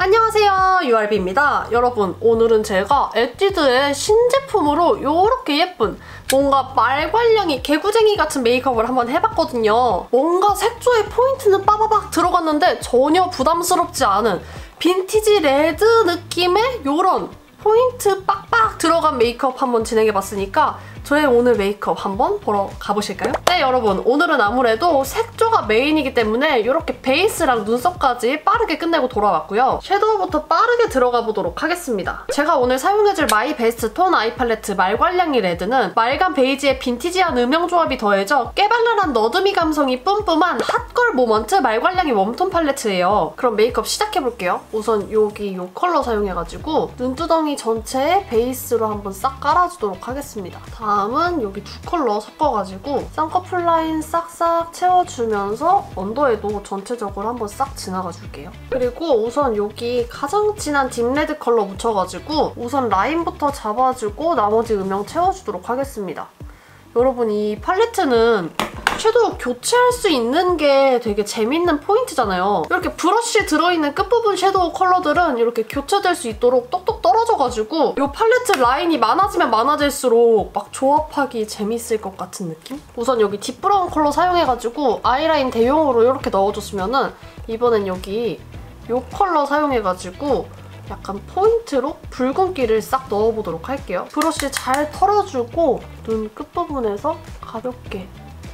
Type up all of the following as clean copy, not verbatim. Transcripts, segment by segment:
안녕하세요, URB입니다. 여러분, 오늘은 제가 에뛰드의 신제품으로 이렇게 예쁜 뭔가 말괄량이 개구쟁이 같은 메이크업을 한번 해봤거든요. 뭔가 색조의 포인트는 빠바박 들어갔는데 전혀 부담스럽지 않은 빈티지 레드 느낌의 이런 포인트 빡빡 들어간 메이크업 한번 진행해봤으니까 저의 오늘 메이크업 한번 보러 가보실까요? 네, 여러분, 오늘은 아무래도 색조가 메인이기 때문에 이렇게 베이스랑 눈썹까지 빠르게 끝내고 돌아왔고요. 섀도우부터 빠르게 들어가 보도록 하겠습니다. 제가 오늘 사용해줄 마이 베스트 톤 아이 팔레트 말괄량이 레드는 말간 베이지에 빈티지한 음영 조합이 더해져 깨발랄한 너드미 감성이 뿜뿜한 핫걸 모먼트 말괄량이 웜톤 팔레트예요. 그럼 메이크업 시작해볼게요. 우선 여기 이 컬러 사용해가지고 눈두덩이 전체에 베이스로 한번 싹 깔아주도록 하겠습니다. 다음은 여기 두 컬러 섞어가지고 쌍꺼풀 라인 싹싹 채워주면서 언더에도 전체적으로 한번 싹 지나가줄게요. 그리고 우선 여기 가장 진한 딥레드 컬러 묻혀가지고 우선 라인부터 잡아주고 나머지 음영 채워주도록 하겠습니다. 여러분, 이 팔레트는 섀도우 교체할 수 있는 게 되게 재밌는 포인트잖아요. 이렇게 브러쉬에 들어있는 끝부분 섀도우 컬러들은 이렇게 교체될 수 있도록 똑똑 떨어져가지고 이 팔레트 라인이 많아지면 많아질수록 막 조합하기 재밌을 것 같은 느낌? 우선 여기 딥브라운 컬러 사용해가지고 아이라인 대용으로 이렇게 넣어줬으면은 이번엔 여기 이 컬러 사용해가지고 약간 포인트로 붉은기를 싹 넣어보도록 할게요. 브러쉬 잘 털어주고 눈 끝부분에서 가볍게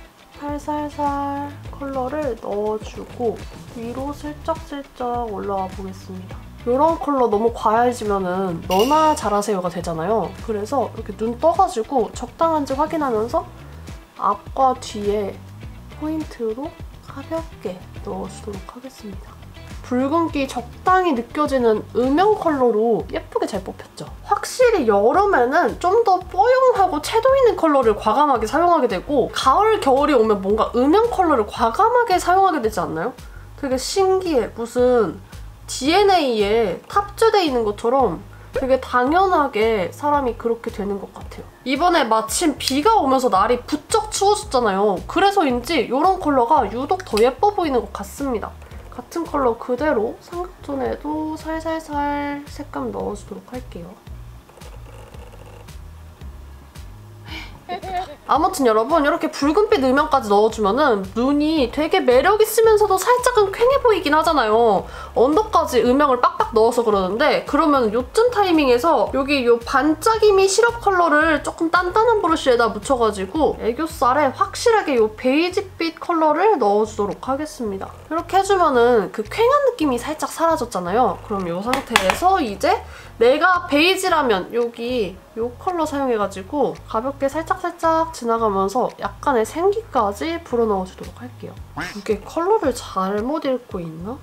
살살살 컬러를 넣어주고 위로 슬쩍슬쩍 올라와 보겠습니다. 이런 컬러 너무 과해지면은 너나 잘하세요가 되잖아요. 그래서 이렇게 눈 떠가지고 적당한지 확인하면서 앞과 뒤에 포인트로 가볍게 넣어주도록 하겠습니다. 붉은기 적당히 느껴지는 음영 컬러로 예쁘게 잘 뽑혔죠. 확실히 여름에는 좀 더 뽀용하고 채도 있는 컬러를 과감하게 사용하게 되고 가을, 겨울이 오면 뭔가 음영 컬러를 과감하게 사용하게 되지 않나요? 되게 신기해. 무슨 DNA에 탑재되어 있는 것처럼 되게 당연하게 사람이 그렇게 되는 것 같아요. 이번에 마침 비가 오면서 날이 부쩍 추워졌잖아요. 그래서인지 이런 컬러가 유독 더 예뻐 보이는 것 같습니다. 같은 컬러 그대로 삼각존에도 살살살 색감 넣어주도록 할게요. 아무튼 여러분, 이렇게 붉은빛 음영까지 넣어주면은 눈이 되게 매력있으면서도 살짝은 퀭해 보이긴 하잖아요. 언더까지 음영을 빡빡 넣어서 그러는데 그러면 요쯤 타이밍에서 여기 요 반짝임이 시럽 컬러를 조금 단단한 브러쉬에다 묻혀가지고 애교살에 확실하게 요 베이지빛 컬러를 넣어주도록 하겠습니다. 이렇게 해주면은 그 퀭한 느낌이 살짝 사라졌잖아요. 그럼 요 상태에서 이제 내가 베이지라면 여기 이 컬러 사용해가지고 가볍게 살짝살짝 지나가면서 약간의 생기까지 불어넣어주도록 할게요. 이게 컬러를 잘못 읽고 있나?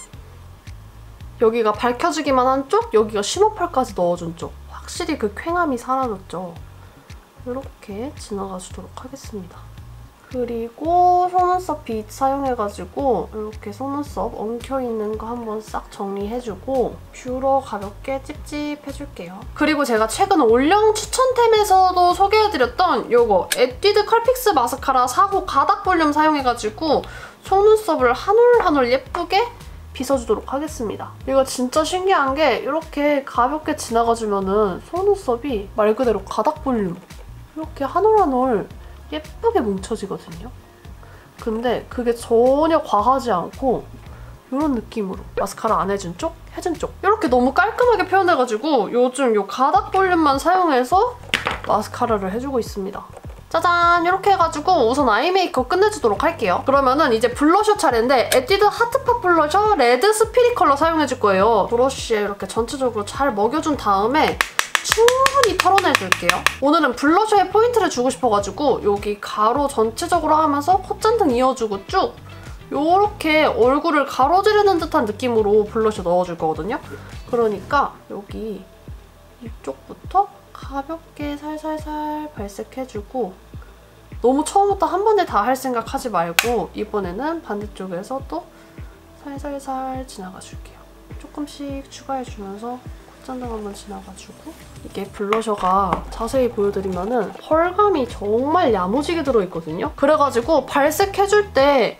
여기가 밝혀주기만 한 쪽, 여기가 쉬머펄까지 넣어준 쪽. 확실히 그 퀭함이 사라졌죠. 이렇게 지나가주도록 하겠습니다. 그리고 속눈썹 빗 사용해가지고 이렇게 속눈썹 엉켜있는 거 한번 싹 정리해주고 뷰러 가볍게 찝찝해줄게요. 그리고 제가 최근 올영 추천템에서도 소개해드렸던 이거 에뛰드 컬픽스 마스카라 4호 가닥 볼륨 사용해가지고 속눈썹을 한 올 한 올 예쁘게 빗어주도록 하겠습니다. 이거 진짜 신기한 게 이렇게 가볍게 지나가주면은 속눈썹이 말 그대로 가닥 볼륨 이렇게 한 올 한 올 예쁘게 뭉쳐지거든요. 근데 그게 전혀 과하지 않고 이런 느낌으로 마스카라 안 해준 쪽, 해준 쪽 이렇게 너무 깔끔하게 표현해가지고 요즘 이 가닥 볼륨만 사용해서 마스카라를 해주고 있습니다. 짜잔! 이렇게 해가지고 우선 아이 메이크업 끝내주도록 할게요. 그러면은 이제 블러셔 차례인데 에뛰드 하트팝 블러셔 레드 스피릿 컬러 사용해줄 거예요. 브러쉬에 이렇게 전체적으로 잘 먹여준 다음에 충분히 털어내줄게요. 오늘은 블러셔에 포인트를 주고 싶어가지고 여기 가로 전체적으로 하면서 콧잔등 이어주고 쭉 요렇게 얼굴을 가로지르는 듯한 느낌으로 블러셔 넣어줄 거거든요. 그러니까 여기 이쪽부터 가볍게 살살살 발색해주고 너무 처음부터 한 번에 다 할 생각 하지 말고 이번에는 반대쪽에서 또 살살살 지나가줄게요. 조금씩 추가해주면서 콧잔등 한번 지나가주고 이게 블러셔가 자세히 보여드리면은 펄감이 정말 야무지게 들어있거든요. 그래가지고 발색해줄 때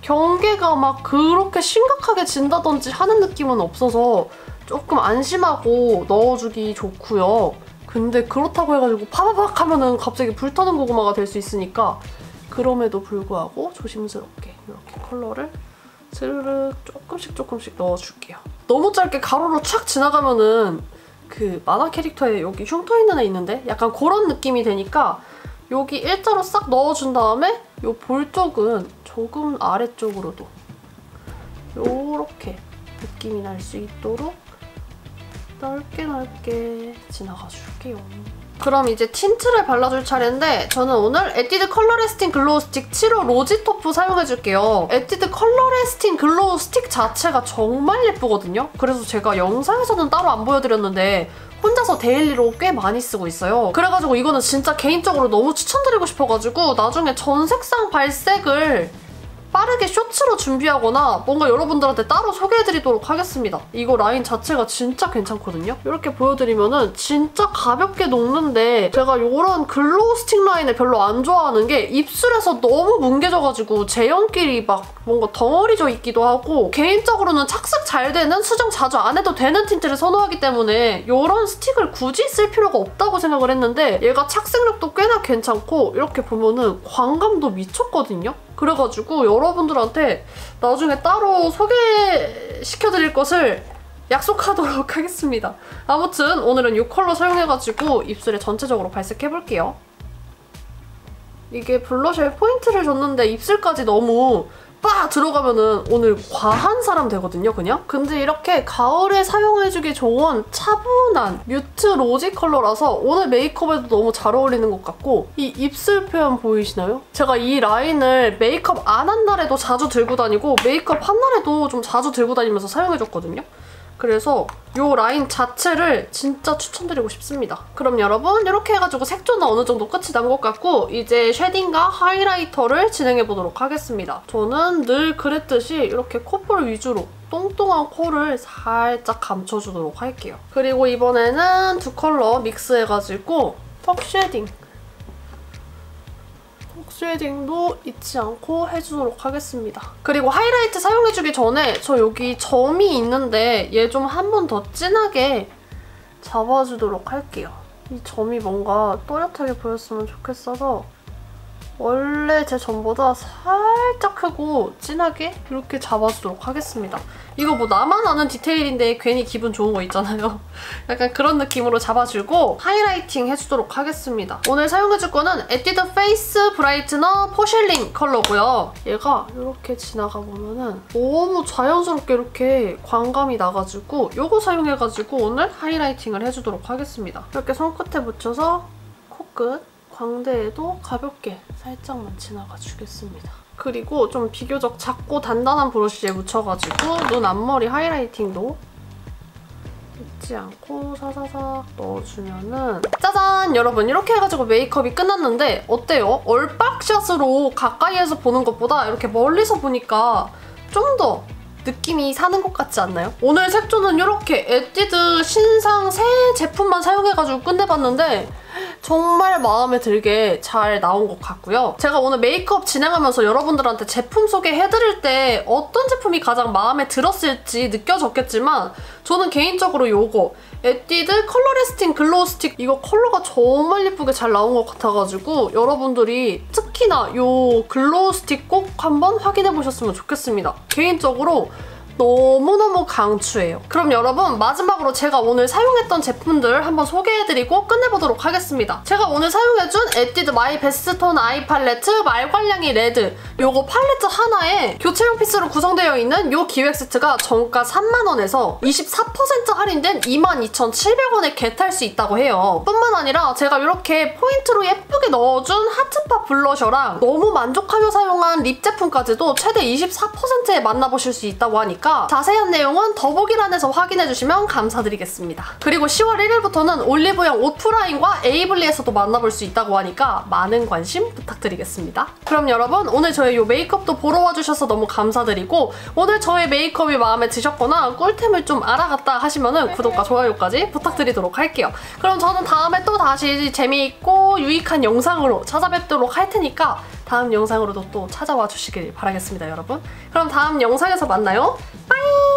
경계가 막 그렇게 심각하게 진다든지 하는 느낌은 없어서 조금 안심하고 넣어주기 좋고요. 근데 그렇다고 해가지고 파바박 하면은 갑자기 불타는 고구마가 될 수 있으니까 그럼에도 불구하고 조심스럽게 이렇게 컬러를 스르륵 조금씩 넣어줄게요. 너무 짧게 가로로 촥 지나가면은 그 만화 캐릭터에 여기 흉터 있는 애 있는데 약간 그런 느낌이 되니까 여기 일자로 싹 넣어준 다음에 요 볼 쪽은 조금 아래쪽으로도 요렇게 느낌이 날 수 있도록 넓게 지나가줄게요. 그럼 이제 틴트를 발라줄 차례인데 저는 오늘 에뛰드 컬러 레스팅 글로우 스틱 7호 로지 토프 사용해줄게요. 에뛰드 컬러 레스팅 글로우 스틱 자체가 정말 예쁘거든요. 그래서 제가 영상에서는 따로 안 보여드렸는데 혼자서 데일리로 꽤 많이 쓰고 있어요. 그래가지고 이거는 진짜 개인적으로 너무 추천드리고 싶어가지고 나중에 전 색상 발색을 빠르게 쇼츠로 준비하거나 뭔가 여러분들한테 따로 소개해드리도록 하겠습니다. 이거 라인 자체가 진짜 괜찮거든요? 이렇게 보여드리면은 진짜 가볍게 녹는데 제가 이런 글로우 스틱 라인을 별로 안 좋아하는 게 입술에서 너무 뭉개져가지고 제형끼리 막 뭔가 덩어리져 있기도 하고 개인적으로는 착색 잘 되는 수정 자주 안 해도 되는 틴트를 선호하기 때문에 이런 스틱을 굳이 쓸 필요가 없다고 생각을 했는데 얘가 착색력도 꽤나 괜찮고 이렇게 보면은 광감도 미쳤거든요? 그래가지고 여러분들한테 나중에 따로 소개시켜드릴 것을 약속하도록 하겠습니다. 아무튼 오늘은 이 컬러 사용해가지고 입술에 전체적으로 발색해볼게요. 이게 블러셔에 포인트를 줬는데 입술까지 너무 빡 들어가면은 오늘 과한 사람 되거든요, 그냥? 근데 이렇게 가을에 사용해주기 좋은 차분한 뮤트 로지 컬러라서 오늘 메이크업에도 너무 잘 어울리는 것 같고 이 입술 표현 보이시나요? 제가 이 라인을 메이크업 안 한 날에도 자주 들고 다니고 메이크업 한 날에도 좀 자주 들고 다니면서 사용해줬거든요? 그래서 이 라인 자체를 진짜 추천드리고 싶습니다. 그럼 여러분 이렇게 해가지고 색조는 어느 정도 끝이 난 것 같고 이제 쉐딩과 하이라이터를 진행해보도록 하겠습니다. 저는 늘 그랬듯이 이렇게 콧볼 위주로 똥똥한 코를 살짝 감춰주도록 할게요. 그리고 이번에는 두 컬러 믹스해가지고 턱 쉐딩도 잊지 않고 해주도록 하겠습니다. 그리고 하이라이트 사용해주기 전에 저 여기 점이 있는데 얘 좀 한 번 더 진하게 잡아주도록 할게요. 이 점이 뭔가 또렷하게 보였으면 좋겠어서 원래 제 점보다 살짝 크고 진하게 이렇게 잡아주도록 하겠습니다. 이거 뭐 나만 아는 디테일인데 괜히 기분 좋은 거 있잖아요. 약간 그런 느낌으로 잡아주고 하이라이팅 해주도록 하겠습니다. 오늘 사용해줄 거는 에뛰드 페이스 브라이트너 포실링 컬러고요. 얘가 이렇게 지나가 보면은 너무 자연스럽게 이렇게 광감이 나가지고 이거 사용해가지고 오늘 하이라이팅을 해주도록 하겠습니다. 이렇게 손끝에 묻혀서 코끝 광대에도 가볍게 살짝만 지나가 주겠습니다. 그리고 좀 비교적 작고 단단한 브러쉬에 묻혀가지고 눈 앞머리 하이라이팅도 잊지 않고 사사삭 넣어주면은 짜잔! 여러분 이렇게 해가지고 메이크업이 끝났는데 어때요? 얼빡샷으로 가까이에서 보는 것보다 이렇게 멀리서 보니까 좀 더 느낌이 사는 것 같지 않나요? 오늘 색조는 이렇게 에뛰드 신상 새 제품만 사용해가지고 끝내봤는데 정말 마음에 들게 잘 나온 것 같고요. 제가 오늘 메이크업 진행하면서 여러분들한테 제품 소개해드릴 때 어떤 제품이 가장 마음에 들었을지 느껴졌겠지만 저는 개인적으로 이거 에뛰드 컬러 레스팅 글로우 스틱 이거 컬러가 정말 예쁘게 잘 나온 것 같아가지고 여러분들이 특히나 이 글로우 스틱 꼭 한번 확인해보셨으면 좋겠습니다. 개인적으로 너무너무 강추해요. 그럼 여러분 마지막으로 제가 오늘 사용했던 제품들 한번 소개해드리고 끝내보도록 하겠습니다. 제가 오늘 사용해준 에뛰드 마이 베스트톤 아이 팔레트 말괄량이 레드 요거 팔레트 하나에 교체용 피스로 구성되어 있는 요 기획 세트가 정가 3만원에서 24% 할인된 22,700원에 겟할 수 있다고 해요. 뿐만 아니라 제가 이렇게 포인트로 예쁘게 넣어준 하트파 블러셔랑 너무 만족하며 사용한 립 제품까지도 최대 24%에 만나보실 수 있다고 하니까 자세한 내용은 더보기란에서 확인해주시면 감사드리겠습니다. 그리고 10월 1일부터는 올리브영 오프라인과 에이블리에서도 만나볼 수 있다고 하니까 많은 관심 부탁드리겠습니다. 그럼 여러분 오늘 저의 이 메이크업도 보러 와주셔서 너무 감사드리고 오늘 저의 메이크업이 마음에 드셨거나 꿀템을 좀 알아갔다 하시면은 구독과 좋아요까지 부탁드리도록 할게요. 그럼 저는 다음에 또 다시 재미있고 유익한 영상으로 찾아뵙도록 할 테니까 다음 영상으로도 또 찾아와 주시길 바라겠습니다, 여러분. 그럼 다음 영상에서 만나요. 빠이!